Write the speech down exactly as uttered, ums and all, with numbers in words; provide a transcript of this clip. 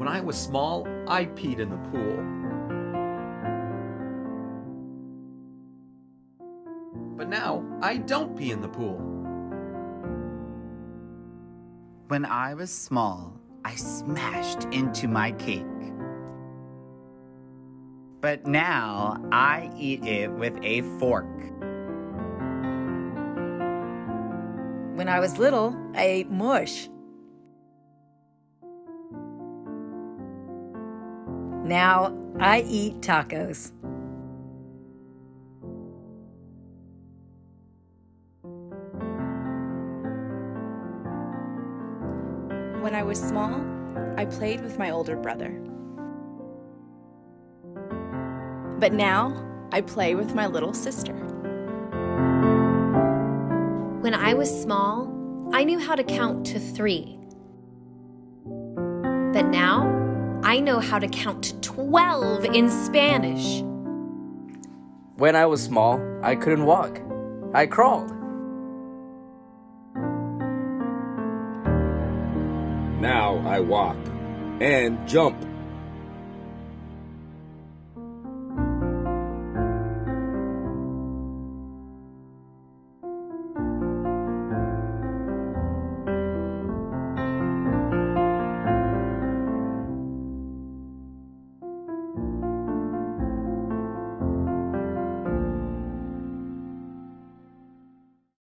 I was small, I peed in the pool. But now, I don't pee in the pool. When I was small, I smashed into my cake. But now, I eat it with a fork. When I was little, I ate mush. Now, I eat tacos. When I was small, I played with my older brother. But now, I play with my little sister. When I was small, I knew how to count to three. But now, I know how to count to twelve in Spanish. When I was small, I couldn't walk. I crawled. Now I walk and jump.